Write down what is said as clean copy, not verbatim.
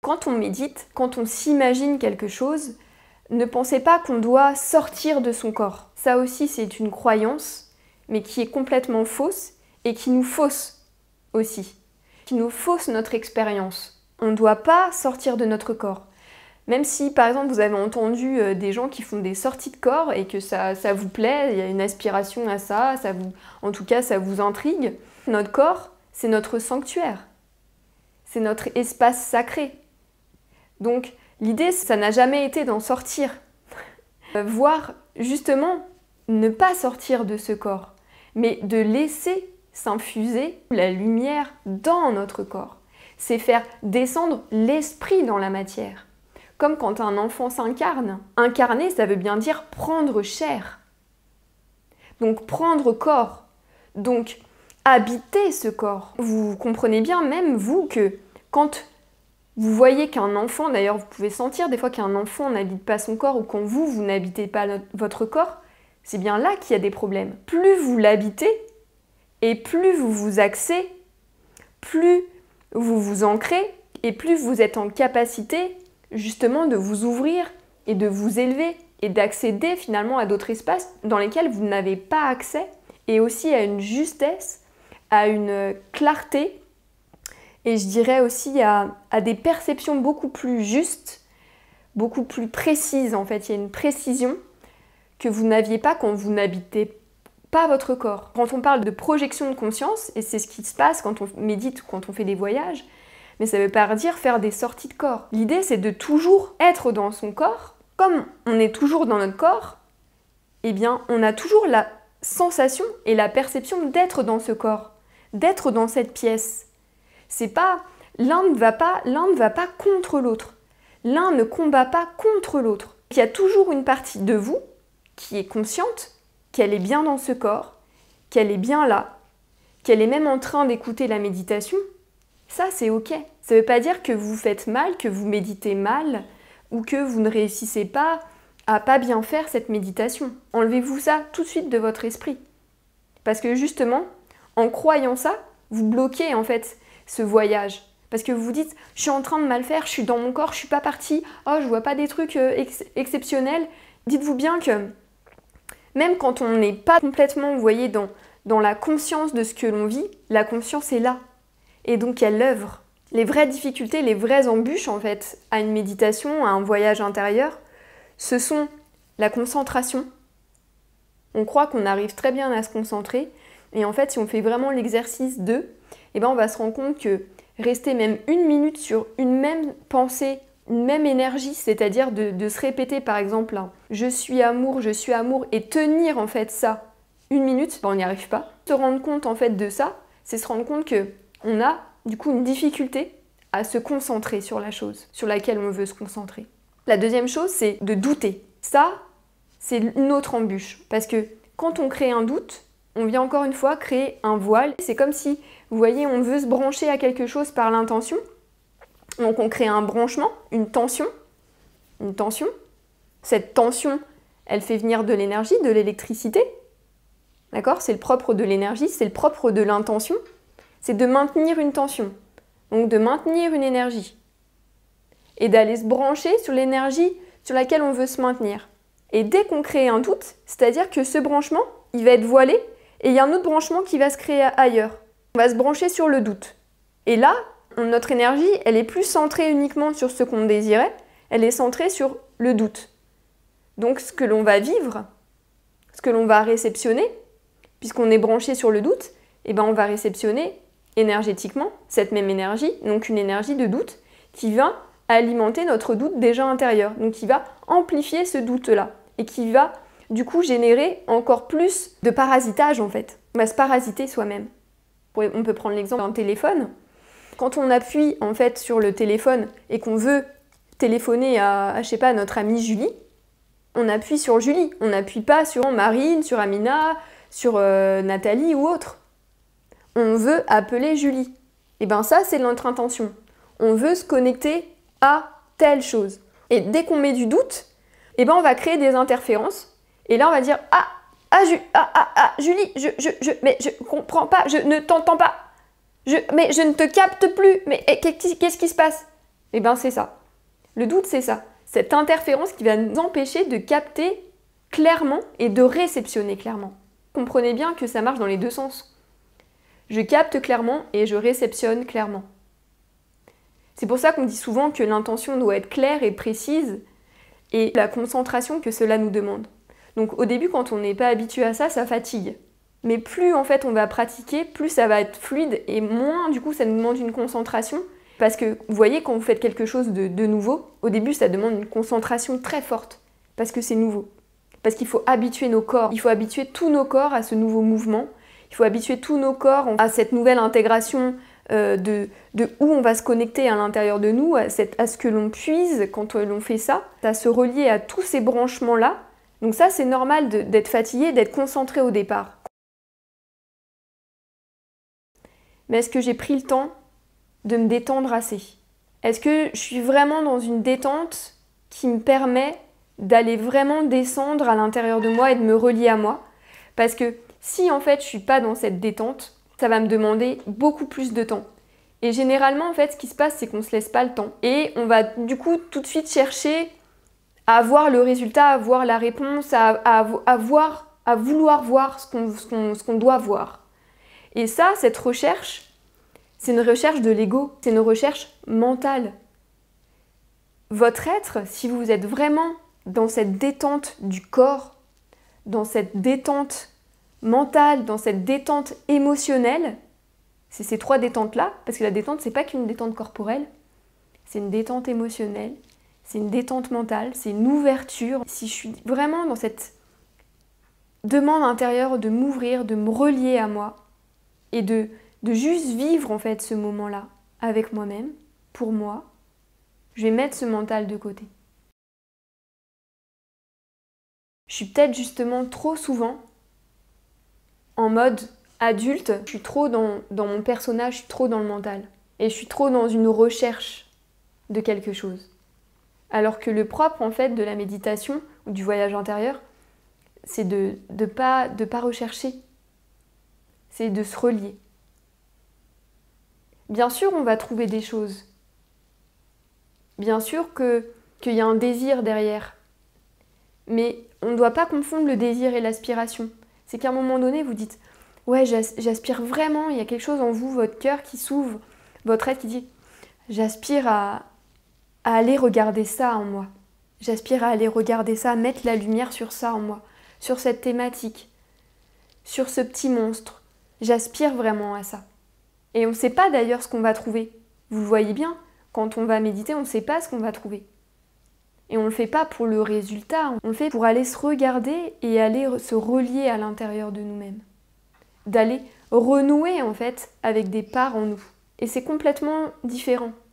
Quand on médite, quand on s'imagine quelque chose, ne pensez pas qu'on doit sortir de son corps. Ça aussi, c'est une croyance, mais qui est complètement fausse et qui nous fausse aussi, qui nous fausse notre expérience. On ne doit pas sortir de notre corps. Même si, par exemple, vous avez entendu des gens qui font des sorties de corps et que ça vous plaît, il y a une aspiration à ça, en tout cas, ça vous intrigue. Notre corps, c'est notre sanctuaire. C'est notre espace sacré. Donc, l'idée, ça n'a jamais été d'en sortir. Voire, justement, ne pas sortir de ce corps, mais de laisser s'infuser la lumière dans notre corps. C'est faire descendre l'esprit dans la matière. Comme quand un enfant s'incarne. Incarner, ça veut bien dire prendre chair. Donc prendre corps. Donc habiter ce corps. Vous comprenez bien, même vous, que quand vous voyez qu'un enfant, d'ailleurs vous pouvez sentir des fois qu'un enfant n'habite pas son corps, ou quand vous n'habitez pas votre corps, c'est bien là qu'il y a des problèmes. Plus vous l'habitez, et plus vous vous axez, plus vous vous ancrez, et plus vous êtes en capacité justement de vous ouvrir et de vous élever et d'accéder finalement à d'autres espaces dans lesquels vous n'avez pas accès, et aussi à une justesse, à une clarté, et je dirais aussi à des perceptions beaucoup plus justes, beaucoup plus précises en fait. Il y a une précision que vous n'aviez pas quand vous n'habitez pas votre corps. Quand on parle de projection de conscience, et c'est ce qui se passe quand on médite ou quand on fait des voyages, mais ça ne veut pas dire faire des sorties de corps. L'idée, c'est de toujours être dans son corps. Comme on est toujours dans notre corps, eh bien, on a toujours la sensation et la perception d'être dans ce corps, d'être dans cette pièce. C'est pas, l'un ne va pas contre l'autre. L'un ne combat pas contre l'autre. Il y a toujours une partie de vous qui est consciente qu'elle est bien dans ce corps, qu'elle est bien là, qu'elle est même en train d'écouter la méditation. Ça, c'est ok. Ça ne veut pas dire que vous faites mal, que vous méditez mal, ou que vous ne réussissez pas à pas bien faire cette méditation. Enlevez-vous ça tout de suite de votre esprit. Parce que justement, en croyant ça, vous bloquez en fait ce voyage. Parce que vous vous dites, je suis en train de mal faire, je suis dans mon corps, je suis pas partie, oh, je vois pas des trucs exceptionnels. Dites-vous bien que même quand on n'est pas complètement, vous voyez, dans la conscience de ce que l'on vit, la conscience est là. Et donc elle œuvre. Les vraies difficultés, les vraies embûches en fait, à une méditation, à un voyage intérieur, ce sont la concentration. On croit qu'on arrive très bien à se concentrer, et en fait, si on fait vraiment l'exercice eh ben, on va se rendre compte que rester même 1 minute sur une même pensée, une même énergie, c'est-à-dire de se répéter par exemple je suis amour, et tenir en fait ça 1 minute, ben, on n'y arrive pas. Se rendre compte en fait de ça, c'est se rendre compte que on a du coup une difficulté à se concentrer sur la chose sur laquelle on veut se concentrer. La deuxième chose, c'est de douter. Ça, c'est une autre embûche. Parce que quand on crée un doute, on vient encore une fois créer un voile. C'est comme si, vous voyez, on veut se brancher à quelque chose par l'intention. Donc on crée un branchement, une tension. Une tension. Cette tension, elle fait venir de l'énergie, de l'électricité. D'accord? C'est le propre de l'énergie, c'est le propre de l'intention. C'est de maintenir une tension, donc de maintenir une énergie, et d'aller se brancher sur l'énergie sur laquelle on veut se maintenir. Et dès qu'on crée un doute, c'est-à-dire que ce branchement, il va être voilé, et il y a un autre branchement qui va se créer ailleurs. On va se brancher sur le doute. Et là, notre énergie, elle est plus centrée uniquement sur ce qu'on désirait, elle est centrée sur le doute. Donc ce que l'on va vivre, ce que l'on va réceptionner, puisqu'on est branché sur le doute, eh ben on va réceptionner énergétiquement cette même énergie, donc une énergie de doute qui va alimenter notre doute déjà intérieur, donc qui va amplifier ce doute-là et qui va du coup générer encore plus de parasitage en fait. On va se parasiter soi-même. On peut prendre l'exemple d'un téléphone. Quand on appuie en fait sur le téléphone et qu'on veut téléphoner à je sais pas, notre amie Julie, on appuie sur Julie, on n'appuie pas sur Marine, sur Amina, sur Nathalie ou autre. On veut appeler Julie. Et bien ça, c'est notre intention. On veut se connecter à telle chose. Et dès qu'on met du doute, eh ben on va créer des interférences. Et là, on va dire Julie, mais je comprends pas, je ne t'entends pas. Mais je ne te capte plus. Mais qu'est-ce qui se passe? Eh bien c'est ça. Le doute c'est ça. Cette interférence qui va nous empêcher de capter clairement et de réceptionner clairement. Comprenez bien que ça marche dans les deux sens. Je capte clairement et je réceptionne clairement. C'est pour ça qu'on dit souvent que l'intention doit être claire et précise et la concentration que cela nous demande. Donc au début, quand on n'est pas habitué à ça, ça fatigue. Mais plus en fait on va pratiquer, plus ça va être fluide et moins du coup ça nous demande une concentration. Parce que vous voyez, quand vous faites quelque chose de nouveau, au début ça demande une concentration très forte. Parce que c'est nouveau. Parce qu'il faut habituer nos corps. Il faut habituer tous nos corps à ce nouveau mouvement. Il faut habituer tous nos corps à cette nouvelle intégration de où on va se connecter à l'intérieur de nous, à ce que l'on puise quand l'on fait ça, à se relier à tous ces branchements-là. Donc ça, c'est normal d'être fatigué, d'être concentré au départ. Mais est-ce que j'ai pris le temps de me détendre assez? Est-ce que je suis vraiment dans une détente qui me permet d'aller vraiment descendre à l'intérieur de moi et de me relier à moi? Parce que si en fait je suis pas dans cette détente, ça va me demander beaucoup plus de temps. Et généralement en fait ce qui se passe c'est qu'on se laisse pas le temps. Et on va du coup tout de suite chercher à avoir le résultat, à avoir la réponse, à vouloir voir ce qu'on doit voir. Et ça, cette recherche, c'est une recherche de l'ego, c'est une recherche mentale. Votre être, si vous êtes vraiment dans cette détente du corps, dans cette détente mentale, dans cette détente émotionnelle, c'est ces trois détentes-là, parce que la détente, c'est pas qu'une détente corporelle, c'est une détente émotionnelle, c'est une détente mentale, c'est une ouverture. Si je suis vraiment dans cette demande intérieure de m'ouvrir, de me relier à moi, et de juste vivre en fait ce moment-là avec moi-même, pour moi, je vais mettre ce mental de côté. Je suis peut-être justement trop souvent en mode adulte, je suis trop dans mon personnage, je suis trop dans le mental. Et je suis trop dans une recherche de quelque chose. Alors que le propre en fait de la méditation ou du voyage intérieur, c'est de pas rechercher. C'est de se relier. Bien sûr, on va trouver des choses. Bien sûr qu'il y a un désir derrière. Mais on ne doit pas confondre le désir et l'aspiration. C'est qu'à un moment donné, vous dites « Ouais, j'aspire vraiment, il y a quelque chose en vous, votre cœur qui s'ouvre, votre être qui dit « J'aspire à aller regarder ça en moi. J'aspire à aller regarder ça, mettre la lumière sur ça en moi, sur cette thématique, sur ce petit monstre. J'aspire vraiment à ça. » Et on ne sait pas d'ailleurs ce qu'on va trouver. Vous le voyez bien, quand on va méditer, on ne sait pas ce qu'on va trouver. Et on ne le fait pas pour le résultat, on le fait pour aller se regarder et aller se relier à l'intérieur de nous-mêmes. D'aller renouer en fait avec des parts en nous. Et c'est complètement différent.